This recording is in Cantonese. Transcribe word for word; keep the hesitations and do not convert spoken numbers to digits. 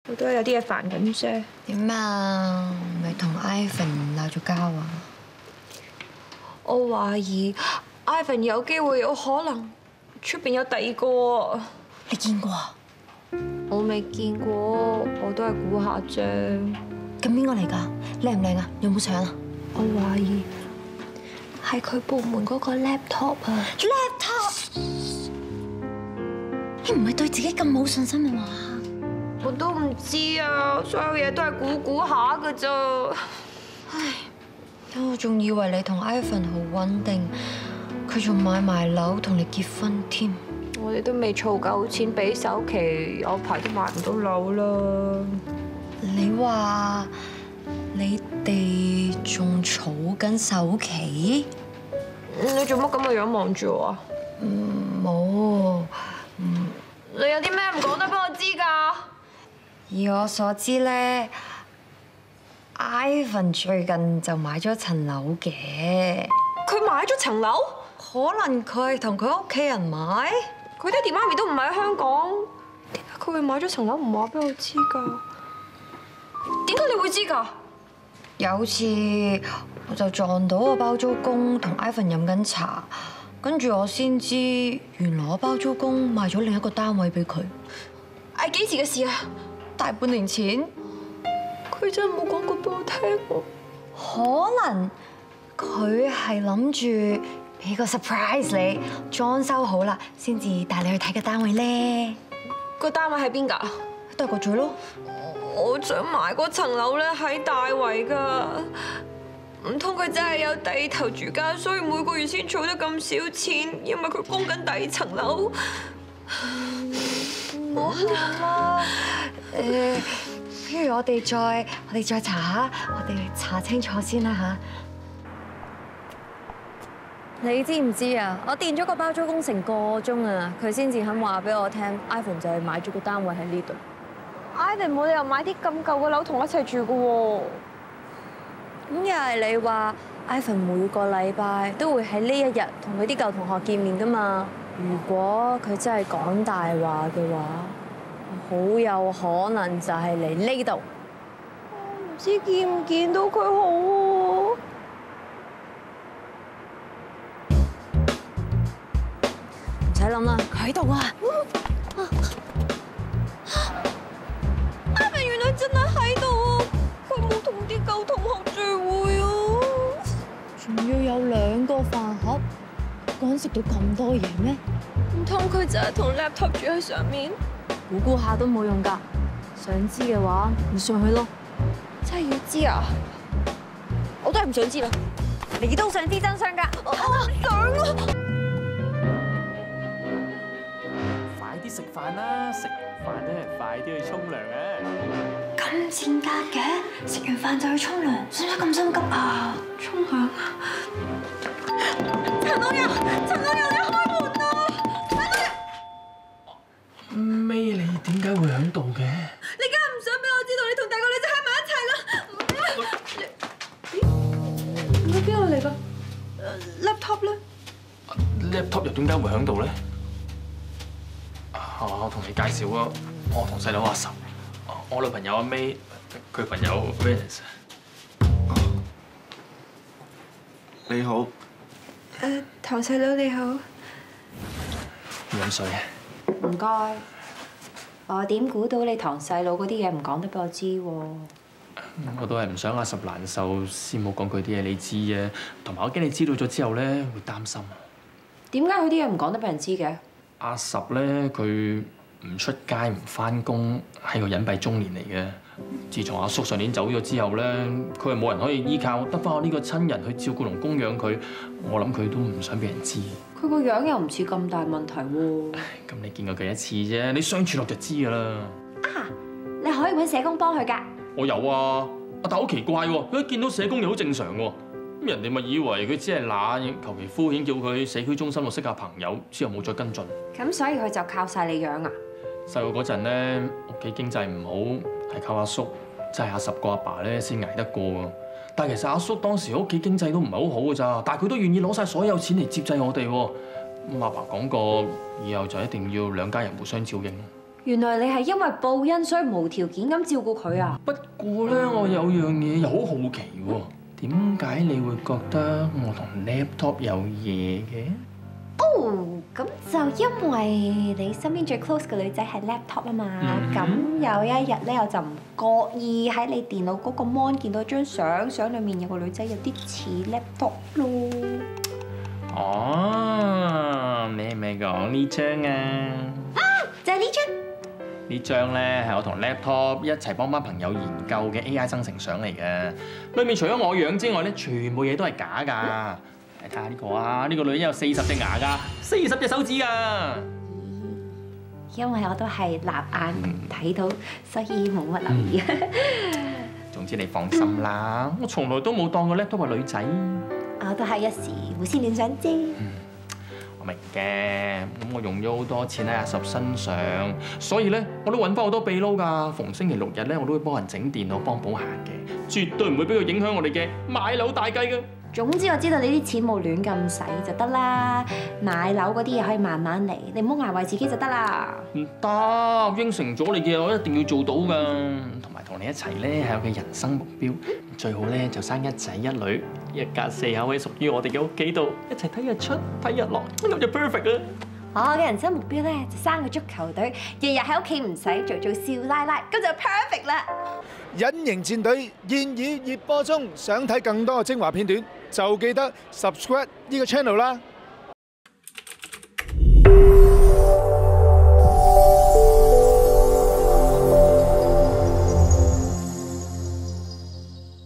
我都係有啲嘢煩緊啫。 點啊？咪同 Ivan 鬧咗交啊？ 我懷疑 Ivan 有機會有可能出邊有第二個。 你見過啊？ 我未見過，我都係估下啫。 咁邊個嚟㗎？靚唔靚啊？有冇相啊？ 我懷疑係佢部門嗰個 laptop 啊。 laptop？ 你唔係對自己咁冇信心啊嘛？ 我都唔知啊，所有嘢都係估估下㗎咋。 唉，我仲以為你同 Ivan 好穩定，佢仲買埋樓同你結婚添。 我哋都未儲夠錢俾首期，有排都買唔到樓啦。 你話你哋仲儲緊首期？ 你做乜咁嘅樣望住我啊？ 嗯，冇。嗯， 你有啲咩唔講得俾我知㗎？ 以我所知咧 ，Ivan 最近就買咗層樓嘅。 佢買咗層樓？ 可能佢係同佢屋企人買。 佢爹哋媽咪都唔喺香港，點解佢會買咗層樓唔話俾我知㗎？點解你會知㗎？ 有次我就撞到個包租公同 Ivan 飲緊茶，跟住我先知原來個包租公賣咗另一個單位俾佢。 係幾時嘅事啊？ 大半年前。 佢真係冇講過俾我聽喎。 可能佢係諗住俾個 surprise 你，裝修好啦先至帶你去睇個單位咧。 個單位喺邊㗎？ 都係個嘴咯。 我想買嗰層樓咧喺大圍㗎，唔通佢真係有第二頭住家，所以每個月先儲得咁少錢，因為佢供緊第二層樓。 唔好喊啦，誒，不如我哋再我哋再查下，我哋查清楚先啦嚇。 你知唔知啊？我電咗個包租公成個鐘啊，佢先至肯話俾我聽 ，Ivan 就係買咗個單位喺呢度。 Ivan 冇理由買啲咁舊嘅樓同我一齊住㗎喎。 咁又係你話 Ivan 每個禮拜都會喺呢一日同佢啲舊同學見面㗎嘛？如果佢真係講大話嘅話，好有可能就係嚟呢度。 唔知見唔見到佢好喎？ 唔使諗啦，佢喺度啊！ Ivan 原來真係喺度啊！佢冇同啲舊同學聚會啊！ 仲要有兩個飯盒，個人食到咁多嘢咩？ 唔通佢就係同 laptop 住喺上面？ 估估下都冇用㗎。想知嘅話，你上去咯。 真係要知啊！我都係唔想知啦。 你都想知真相㗎？ 我唔想啊！ 快啲食飯啦！食完飯咧，快啲去沖涼啊！ 咁賤格嘅，食完飯就去沖涼，使唔使咁心急啊？ 沖涼！陳老友，陳老友，你開門啊！陳老友， May，你點解會喺度嘅？ 你梗係唔想俾我知道你同第二個女仔喺埋一齊啦！咦？你邊個嚟㗎 ？laptop 咧 ？laptop 又點解會喺度咧？我同你介紹啊，我同細佬阿十，我女朋友阿 May， 佢朋友 Venus。 你好。 誒，唐細佬你好。 飲水啊！ 唔該。我點估到你堂細佬嗰啲嘢唔講得俾我知喎？ 我都係唔想阿十難受，先冇講佢啲嘢你知啫。同埋我驚你知道咗之後咧，會擔心。 點解佢啲嘢唔講得俾人知嘅？ 阿十咧，佢唔出街唔返工，係個隱蔽中年嚟嘅。自從阿叔上年走咗之後咧，佢係冇人可以依靠，得返我呢個親人去照顧同供養佢。我諗佢都唔想俾人知。 佢個樣又唔似咁大問題喎。 咁你見過佢一次啫，你相處落就知㗎啦。 啊！你可以揾社工幫佢㗎。 我有啊，但好奇怪喎，一見到社工又好正常喎。咁人哋咪以為佢只係懶，求其敷衍叫佢社區中心度識下朋友，之後冇再跟進。 咁所以佢就靠晒你養啊？ 細個嗰陣咧，屋企經濟唔好，係靠阿叔，真係阿十個阿爸咧先捱得過喎。但係其實阿叔當時屋企經濟都唔係好好㗎咋，但係佢都願意攞晒所有錢嚟接濟我哋喎。咁阿爸講過，以後就一定要兩家人互相照應。 原來你係因為報恩所以無條件咁照顧佢啊？ 不過咧，我有樣嘢又好好奇喎，點解你會覺得我同 laptop 有嘢嘅？ 哦，咁就因為你身邊最 close 嘅女仔係 laptop 啊嘛。咁、嗯、有一日咧，我就唔覺意喺你電腦嗰個 mon 見到張相，相裡面有個女仔有啲似 laptop 咯。 哦，你係咪講呢張啊？ 啊，就係呢張。 呢張咧係我同 laptop 一齊幫班朋友研究嘅 A I 生成相嚟嘅，裏面除咗我樣之外咧，全部嘢都係假㗎。睇下呢個啊，呢個女人有四十隻牙㗎，四十隻手指㗎。 因為我都係立眼睇到，所以冇乜留意。 總之你放心啦，我從來都冇當過 laptop 係女仔。 我都係一時胡思亂想啫。 我明嘅，咁我用咗好多錢喺阿十身上，所以咧我都揾翻好多秘撈㗎。逢星期六日咧，我都會幫人整電腦幫補下嘅，絕對唔會俾佢影響我哋嘅買樓大計㗎。 總之我知道你啲錢冇亂咁使就得啦，買樓嗰啲嘢可以慢慢嚟，你唔好捱壞自己就得啦。 唔得，應承咗你嘅，我一定要做到㗎。同埋同你一齊咧係我嘅人生目標，最好咧就生一仔一女，一家四口喺屬於我哋嘅屋企度，一齊睇日出睇日落，咁就 perfect 啦。 我嘅人生目標咧就生個足球隊，日日喺屋企唔使做做少奶奶，咁就 perfect 啦。 隱形戰隊現已熱播中，想睇更多精華片段就記得 subscribe 呢個 channel 啦。